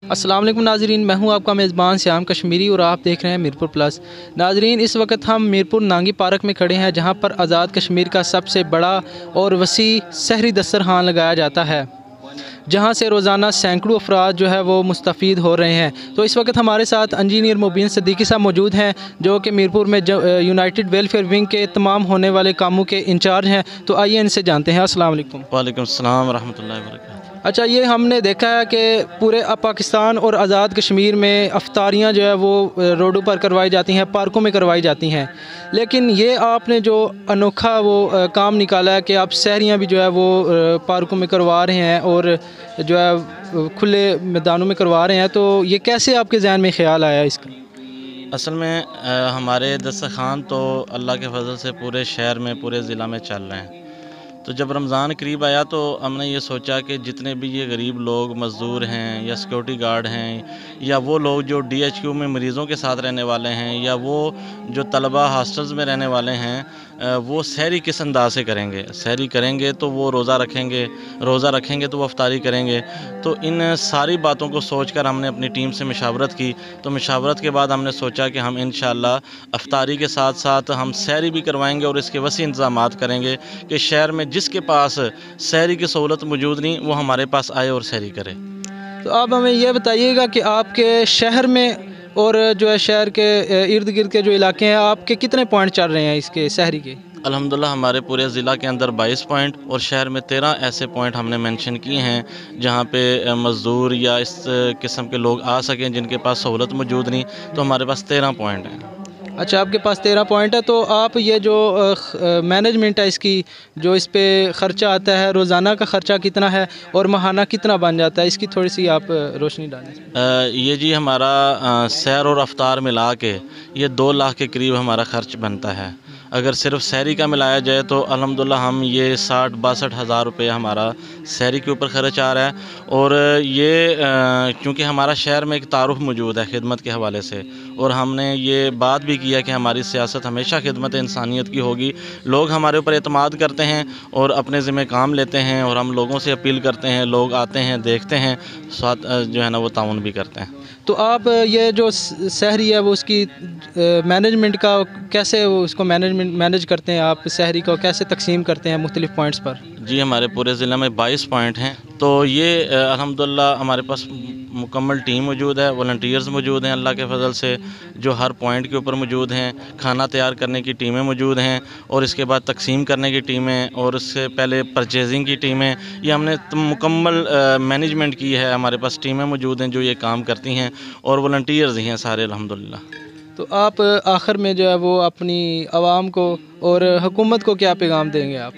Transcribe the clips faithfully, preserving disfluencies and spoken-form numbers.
अस्सलाम वालेकुम नाजरीन, मैं हूं आपका मेज़बान श्याम कश्मीरी और आप देख रहे हैं मीरपुर प्लस। नाजरीन, इस वक्त हम मीरपुर नांगी पार्क में खड़े हैं, जहां पर आज़ाद कश्मीर का सबसे बड़ा और वसी सहरी दस्तरखान लगाया जाता है, जहां से रोज़ाना सैकड़ों अफराद जो है वो मुस्तफ़ीद हो रहे हैं। तो इस वक्त हमारे साथ इंजीनियर मुबीन सिद्दीकी साहब मौजूद हैं, जो कि मीरपुर में यूनाइटेड वेलफेयर विंग के तमाम होने वाले कामों के इंचार्ज हैं। तो आइए इनसे जानते हैं। अस्सलाम वालेकुम। वालेकुम सलाम रहमतुल्लाहि व बरकातहू। अच्छा, ये हमने देखा है कि पूरे पाकिस्तान और आज़ाद कश्मीर में अफ्तारियाँ जो है वो रोडों पर करवाई जाती हैं, पार्कों में करवाई जाती हैं, लेकिन ये आपने जो अनोखा वो काम निकाला है कि आप सहरियाँ भी जो है वो पार्कों में करवा रहे हैं और जो है खुले मैदानों में करवा रहे हैं, तो ये कैसे आपके जहन में ख्याल आया इसका? असल में आ, हमारे दस्तरखान तो अल्लाह के फजल से पूरे शहर में, पूरे ज़िला में चल रहे हैं। तो जब रमज़ान करीब आया तो हमने ये सोचा कि जितने भी ये गरीब लोग मज़दूर हैं या सिक्योरिटी गार्ड हैं या वो लोग जो डी एच क्यू में मरीज़ों के साथ रहने वाले हैं या वो जो तलबा हॉस्टल्स में रहने वाले हैं, वो सहरी किस अंदाज से करेंगे। सहरी करेंगे तो वो रोज़ा रखेंगे, रोज़ा रखेंगे तो वो अफ्तारी करेंगे। तो इन सारी बातों को सोच कर हमने अपनी टीम से मशावरत की। तो मशावरत के बाद हमने सोचा कि हम इंशाअल्लाह अफ्तारी के साथ साथ हम सहरी भी करवाएंगे और इसके वसी इंतज़ामात करेंगे कि शहर में जिसके पास सहरी की सहूलत मौजूद नहीं, वो हमारे पास आए और सहरी करे। तो आप हमें यह बताइएगा कि आपके शहर में और जो है शहर के इर्द गिर्द के जो इलाके हैं, आपके कितने पॉइंट चल रहे हैं इसके सहरी के? अल्हम्दुलिल्लाह हमारे पूरे ज़िला के अंदर बाईस पॉइंट और शहर में तेरह ऐसे पॉइंट हमने मेंशन किए हैं जहां पे मज़दूर या इस किस्म के लोग आ सकें जिनके पास सहूलत मौजूद नहीं। तो हमारे पास तेरह पॉइंट हैं। अच्छा, आपके पास तेरह पॉइंट है। तो आप ये जो मैनेजमेंट है इसकी, जो इस पे ख़र्चा आता है, रोज़ाना का ख़र्चा कितना है और माहाना कितना बन जाता है, इसकी थोड़ी सी आप रोशनी डालें। ये जी हमारा सैर और अफ्तार मिला के ये दो लाख के करीब हमारा ख़र्च बनता है। अगर सिर्फ सहरी का मिलाया जाए तो अल्हम्दुलिल्लाह हम ये साठ बासठ हज़ार रुपये हमारा सहरी के ऊपर खर्च आ रहा है। और ये क्योंकि हमारा शहर में एक तारुफ मौजूद है खिदमत के हवाले से, और हमने ये बात भी किया कि हमारी सियासत हमेशा खिदमत इंसानियत की होगी। लोग हमारे ऊपर एतमाद करते हैं और अपने ज़िम्मे काम लेते हैं और हम लोगों से अपील करते हैं, लोग आते हैं, देखते हैं, साथ जो है ना वो ताउन भी करते हैं। तो आप ये जो सहरी है वो उसकी मैनेजमेंट का कैसे वो उसको मैनेजमेंट मैनेज करते हैं, आप सहरी को कैसे तकसीम करते हैं मुख्तलिफ़ पॉइंट्स पर? जी हमारे पूरे ज़िले में बाईस पॉइंट हैं। तो ये अल्हम्दुलिल्लाह हमारे पास मुकम्मल टीम मौजूद है, वॉलंटियर्स मौजूद हैं अल्लाह के फ़ज़ल से, जो हर पॉइंट के ऊपर मौजूद हैं। खाना तैयार करने की टीमें मौजूद हैं और इसके बाद तकसीम करने की टीमें और उससे पहले परचेजिंग की टीमें। ये हमने मुकम्मल मैनेजमेंट की है। हमारे पास टीमें मौजूद हैं जो ये काम करती हैं और वॉलंटियर्स ही हैं सारे अल्हम्दुलिल्लाह। तो आप आखिर में जो है वो अपनी आवाम को और हुकूमत को क्या पैगाम देंगे आप?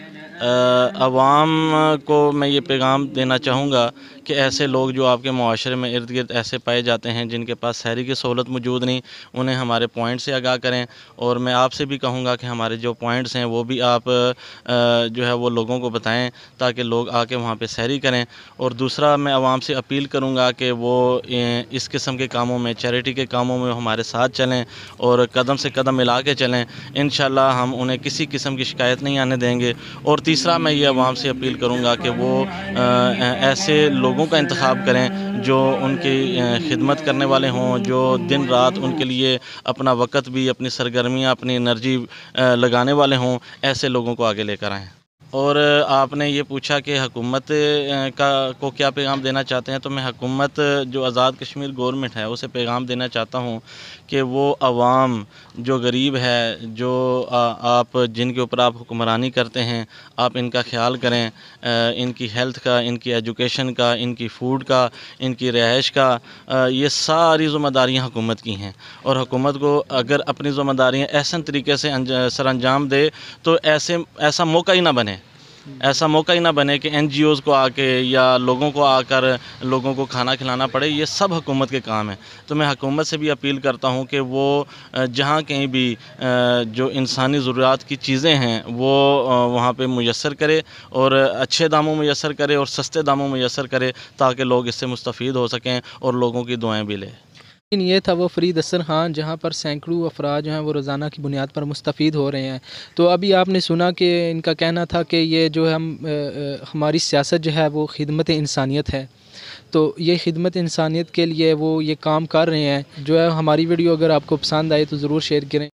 अवाम को मैं ये पैगाम देना चाहूँगा कि ऐसे लोग जो आपके मुआशरे में इर्द गिर्द ऐसे पाए जाते हैं जिनके पास सहरी की सहूलत मौजूद नहीं, उन्हें हमारे पॉइंट से आगाह करें। और मैं आपसे भी कहूँगा कि हमारे जो पॉइंट्स हैं वो भी आप जो है वो लोगों को बताएं ताकि लोग आके वहाँ पे सहरी करें। और दूसरा, मैं आवाम से अपील करूँगा कि वो इस किस्म के कामों में, चैरिटी के कामों में हमारे साथ चलें और कदम से कदम मिला के चलें। इंशाल्लाह हम उन्हें किसी किस्म की शिकायत नहीं आने देंगे। और तीसरा, मैं ये आवाम से अपील करूँगा कि वो ऐसे लोगों का इंतखाब करें जो उनकी खिदमत करने वाले हों, जो दिन रात उनके लिए अपना वक़्त भी, अपनी सरगर्मियाँ, अपनी एनर्जी लगाने वाले हों। ऐसे लोगों को आगे लेकर आएँ। और आपने ये पूछा कि हुकूमत का को क्या पैगाम देना चाहते हैं, तो मैं हुकूमत जो आज़ाद कश्मीर गवर्नमेंट है उसे पैगाम देना चाहता हूँ कि वो अवाम जो गरीब है, जो आ, आप जिनके ऊपर आप हुक्मरानी करते हैं, आप इनका ख्याल करें। आ, इनकी हेल्थ का, इनकी एजुकेशन का, इनकी फ़ूड का, इनकी रिहाइश का, आ, ये सारी ज़िम्मेदारियाँ हुकूमत की हैं। और हुकूमत को अगर अपनी ज़िम्मेदारियाँ ऐसे तरीके से सर अंजाम दे तो ऐसे ऐसा मौका ही ना बने ऐसा मौका ही ना बने कि एन जी ओज़ को आके या लोगों को आकर लोगों को खाना खिलाना पड़े। ये सब हुकूमत के काम है। तो मैं हुकूमत से भी अपील करता हूँ कि वो जहाँ कहीं भी जो इंसानी ज़रूरत की चीज़ें हैं वो वहाँ पे मुयस्सर करे और अच्छे दामों में मुयस्सर करे और सस्ते दामों में मुयस्सर करे ताकि लोग इससे मुस्तफ़ीद हो सकें और लोगों की दुआएँ भी लें। लेकिन ये था वो फ्री दस्तरखान जहाँ पर सैकड़ों अफराद जो हैं वो रोज़ाना की बुनियाद पर मुस्तफ़ीद हो रहे हैं। तो अभी आपने सुना कि इनका कहना था कि ये जो हम अ, अ, हमारी सियासत जो है वो खिदमत इंसानियत है। तो ये खिदमत इंसानियत के लिए वो ये काम कर रहे हैं। जो है हमारी वीडियो अगर आपको पसंद आए तो ज़रूर शेयर करें।